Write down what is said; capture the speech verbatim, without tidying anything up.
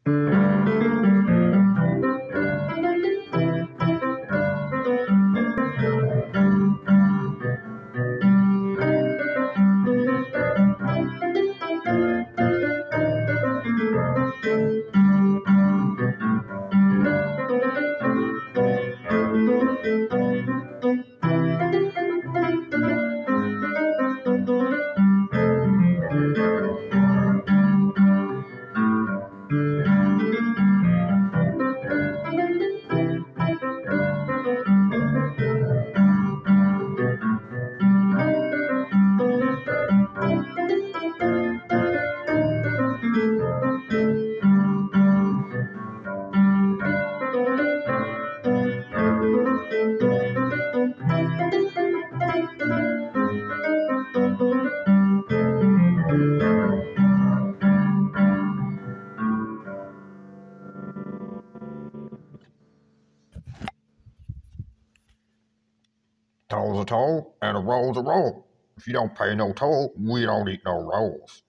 Toll's a toll, and a roll's a roll. If you don't pay no toll, we don't eat no rolls.